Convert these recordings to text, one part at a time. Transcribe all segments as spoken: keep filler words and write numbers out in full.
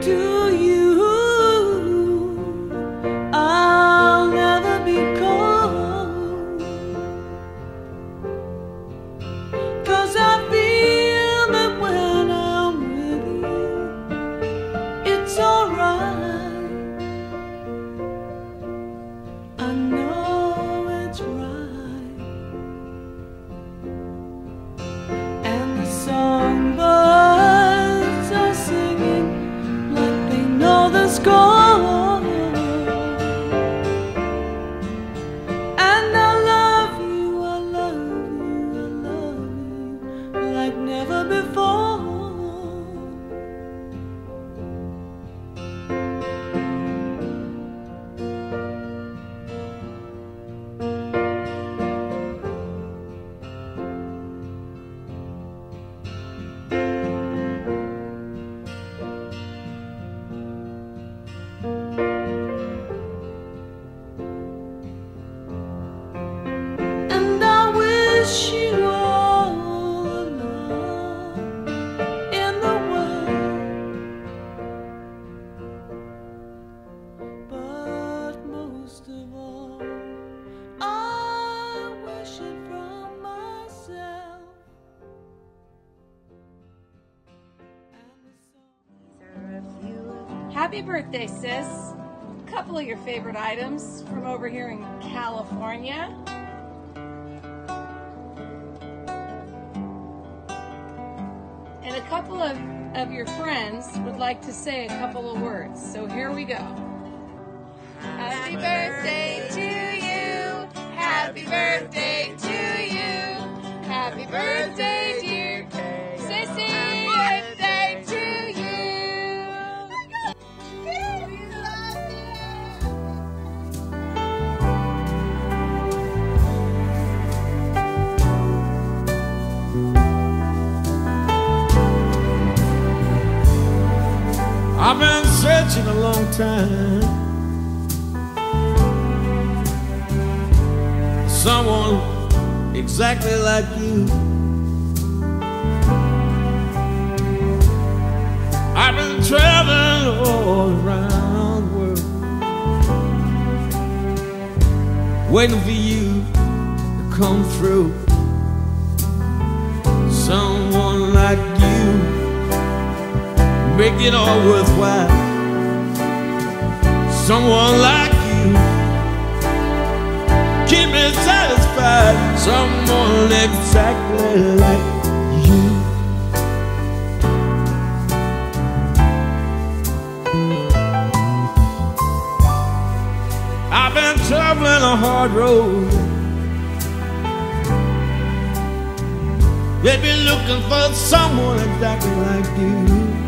to you. I'll never be cold, 'cause I feel that when I'm with you, it's alright. I know it's right. And the songbirds are singing like they know the score. And I love you, I love you, I love you like never before. And I wish you all the love in the world, but most of all, I wish it from myself. And the song. Happy birthday, sis. A couple of your favorite items from over here in California. And a couple of, of your friends would like to say a couple of words. So here we go. Happy birthday to you. Happy birthday to you. Happy birthday, dear Sissy. Birthday to you. I've been searching a long time for someone exactly like you. I've been traveling all around the world, waiting for you to come through. Someone like you, make it all worthwhile. Someone like you, keep me satisfied. Someone exactly like you. I've been traveling a hard road, they've been looking for someone exactly like you.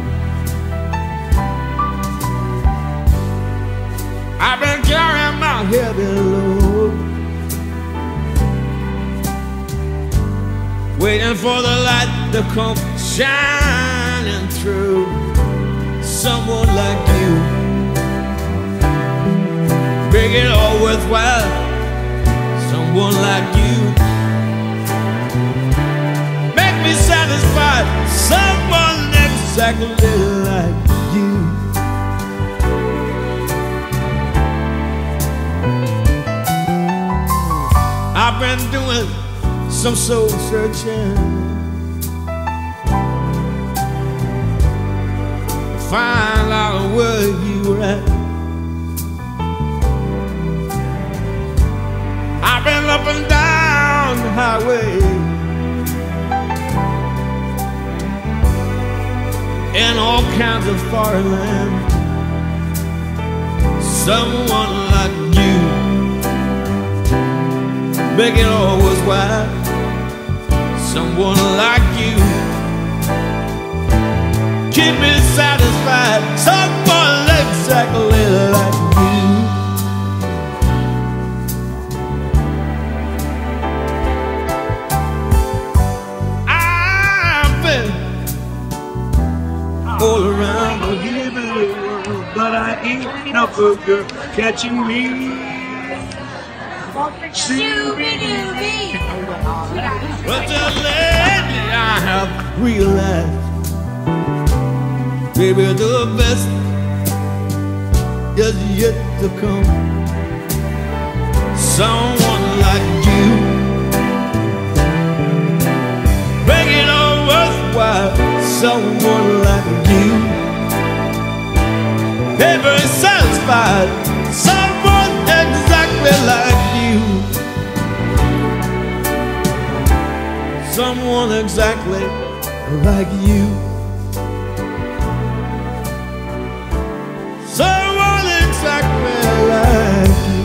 I've been carrying my heavy load, waiting for the light to come shining through. Someone like you, make it all worthwhile. Someone like you, make me satisfied. Someone exactly like you. I've been doing some soul searching to find out where you were at. I've been up and down the highway in all kinds of foreign lands. Someone like you, make it all worthwhile. Someone like you, keep me satisfied. Someone exactly like you. I've been all around the world, but I ain't no good girl catching me. Shooby-dooby. But just lately I have realized, baby, the best is yet to come. Someone like you, make it all worthwhile. Someone like you, never satisfied. Someone exactly like you, someone exactly like you, someone exactly like you.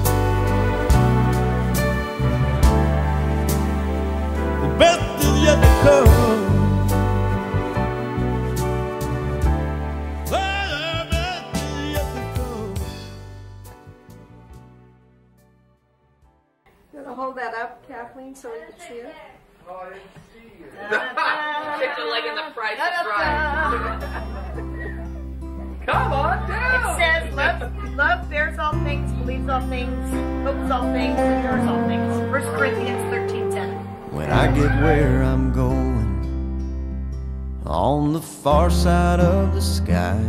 The best is yet to come. Hold that up, Kathleen, so we can see it. Oh, I didn't see you. Kicked a leg in the Price is Right. Come on down. It says, love, love bears all things, believes all things, hopes all things, endures all things. First Corinthians thirteen ten. When I get where I'm going, on the far side of the sky,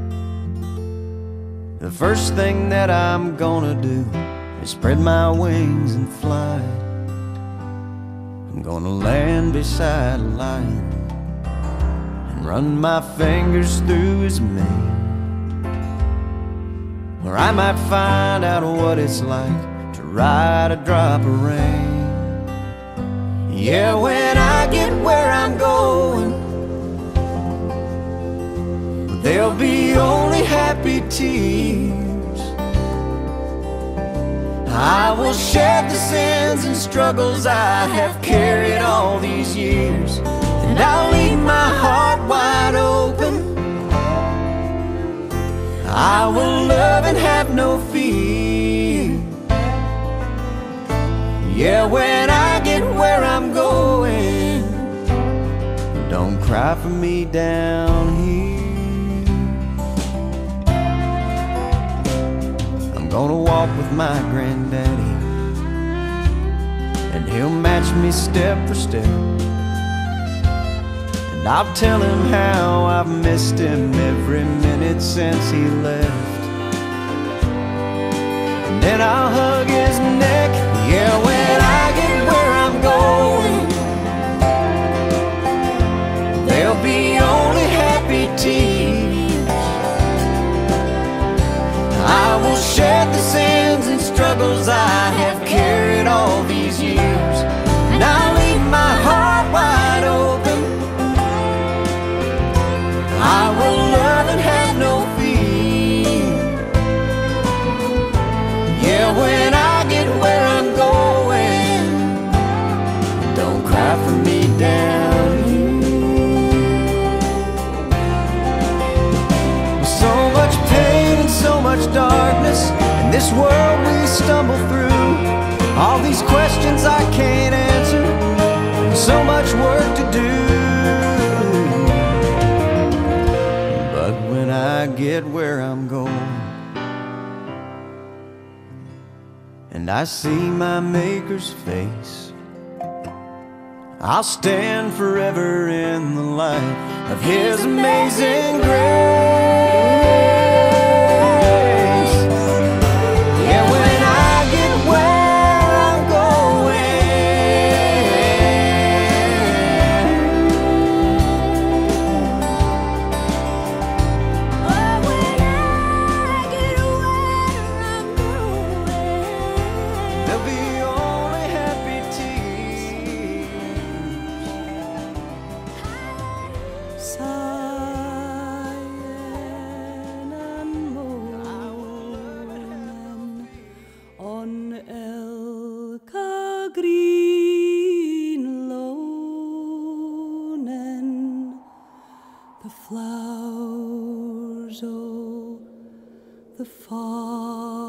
the first thing that I'm gonna do is spread my wings and fly. I'm gonna land beside a lion and run my fingers through his mane, or I might find out what it's like to ride a drop of rain. Yeah, when I get where I'm going, there'll be only happy tears. I will shed the sins and struggles I have carried all these years, and I'll leave my heart wide open. I will love and have no fear. Yeah, when I get where I'm going, don't cry for me down here. I'm gonna walk with my granddaddy, and he'll match me step for step, and I'll tell him how I've missed him every minute since he left. And then I'll hug his neck. Yeah, when I get where I'm going, there'll be only happy tears. I will shed the sins and struggles I have carried all these years, and I'll leave my heart wide open. I will love and have no fear. Yeah, when I get where I'm going, don't cry for me down here. With so much pain and so much darkness in this world we stumble through, all these questions I can't answer, and so much work to do. But when I get where I'm going, and I see my Maker's face, I'll stand forever in the light of His amazing grace. Yeah, when I get where I'm going, oh, when I get where I'm going, there'll be only happy tears. Sighing and moaning on Elka green lonen, the flowers, oh, the far